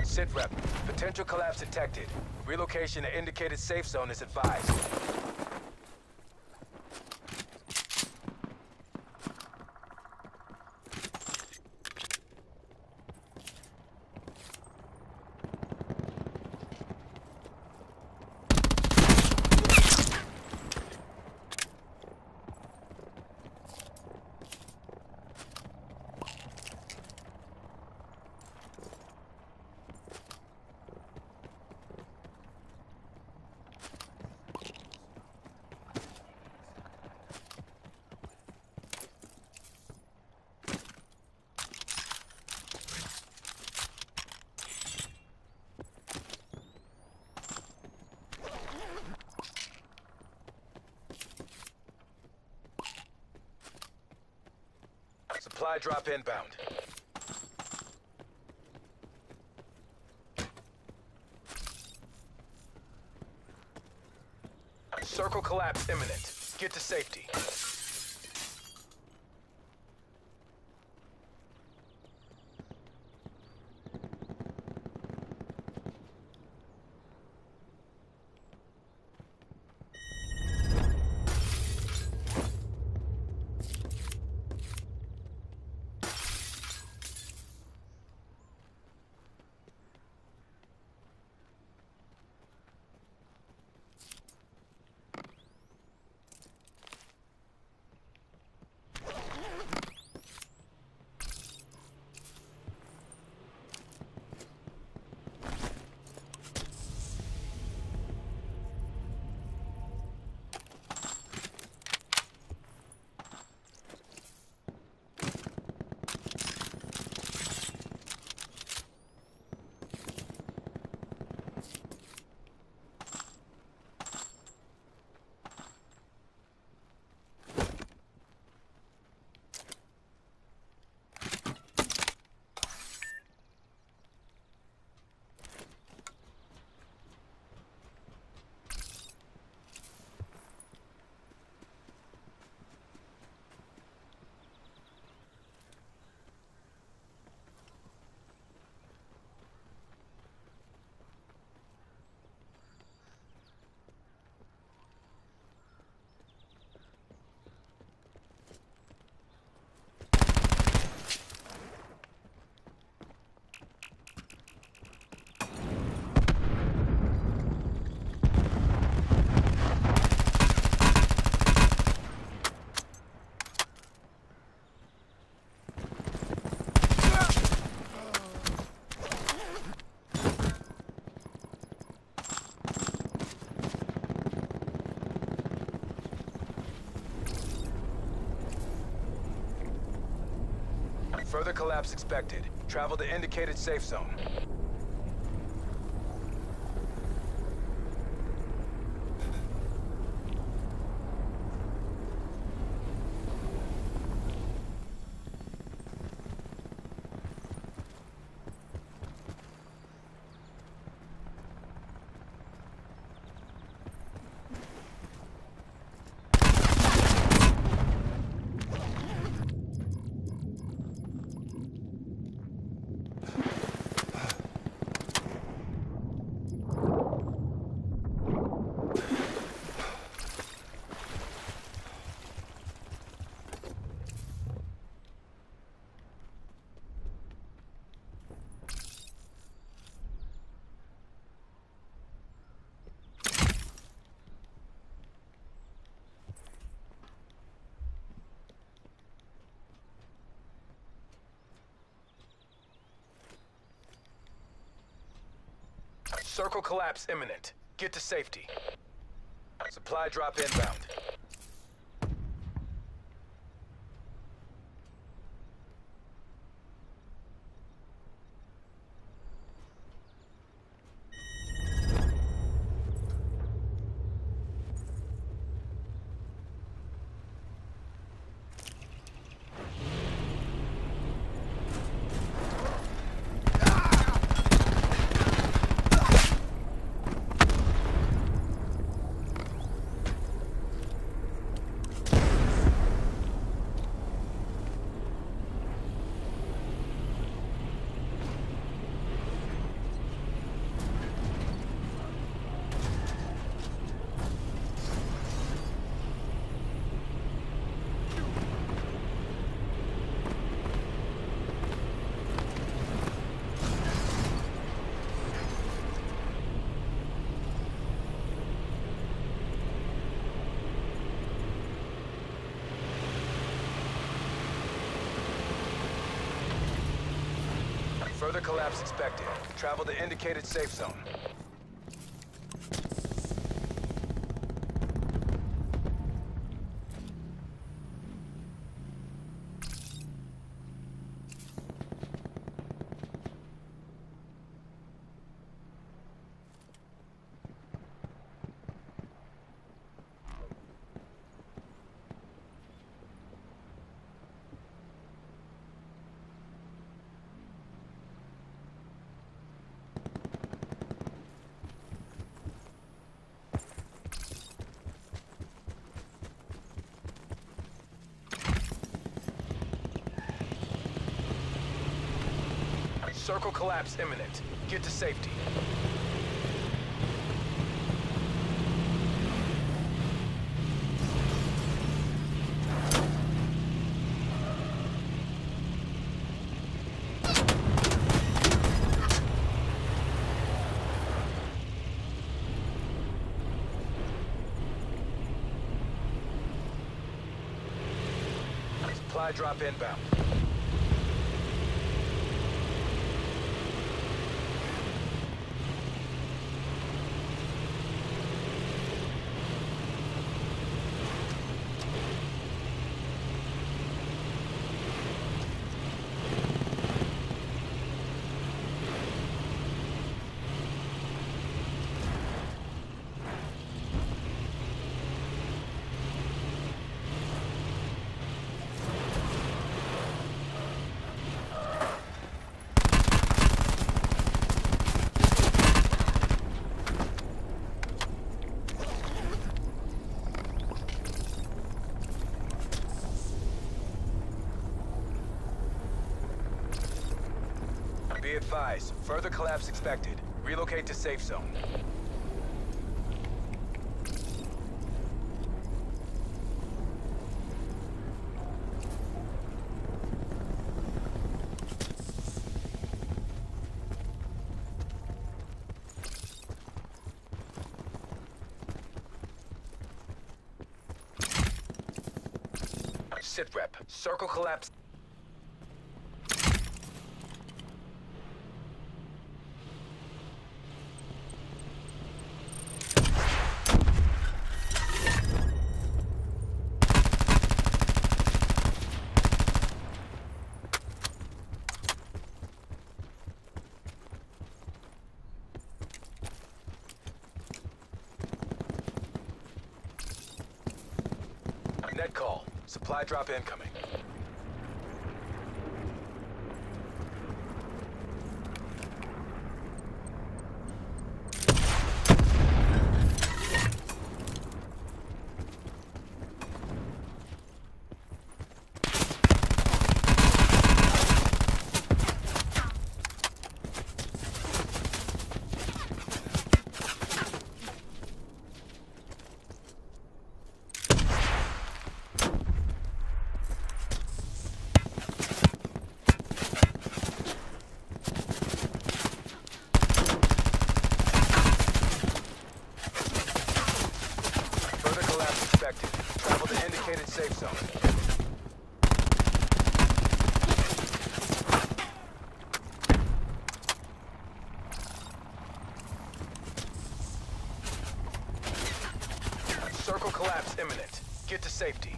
Sitrep, potential collapse detected. Relocation to indicated safe zone is advised. Supply drop inbound. Circle collapse imminent. Get to safety. Further collapse expected. Travel to indicated safe zone. Circle collapse imminent. Get to safety. Supply drop inbound. Further collapse expected. Travel to indicated safe zone. Circle collapse imminent. Get to safety. Supply drop inbound. Be advised, further collapse expected. Relocate to safe zone. Sit rep. Circle collapse. Net call. Supply drop incoming. Travel to indicated safe zone. Circle collapse imminent. Get to safety.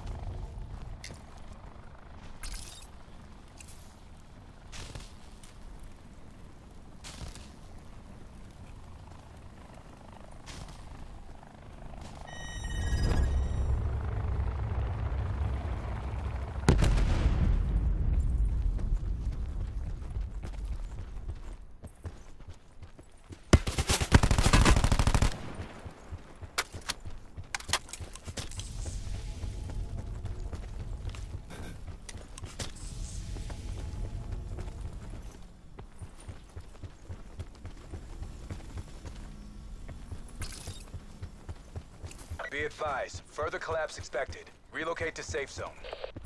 Be advised, further collapse expected. Relocate to safe zone.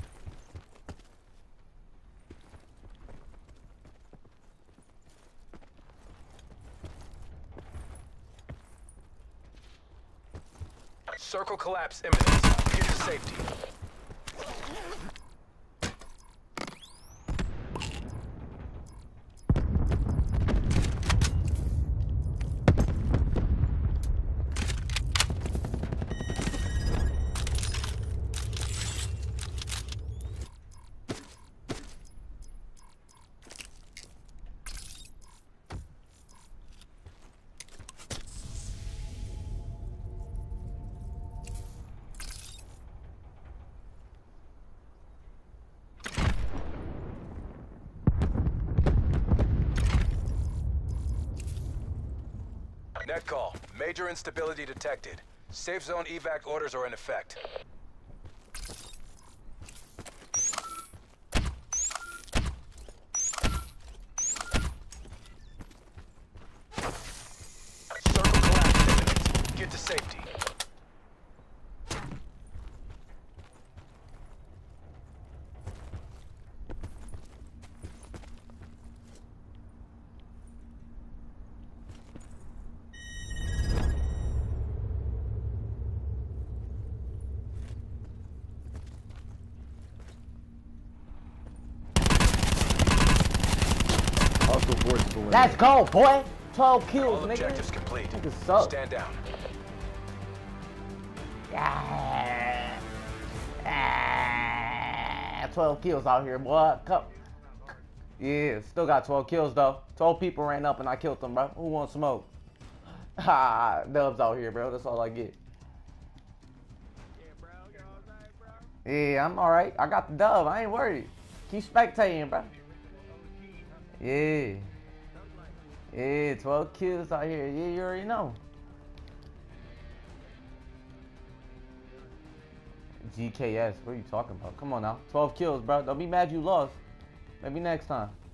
Circle collapse imminent. Get to safety. Net call. Major instability detected. Safe zone evac orders are in effect. Circle collapse imminent. Get to safety. Let's go, boy! 12 kills, All nigga. objectives complete. Niggas suck. Stand down. Yeah. 12 kills out here, boy. Yeah, still got 12 kills though. 12 people ran up and I killed them, bro. Who wants smoke? Ha, dubs out here, bro. That's all I get. Yeah, I'm alright. I got the dub. I ain't worried. Keep spectating, bro. Yeah. Yeah, 12 kills out here. Yeah, you already know. GKS, what are you talking about? Come on now. 12 kills, bro. Don't be mad you lost. Maybe next time.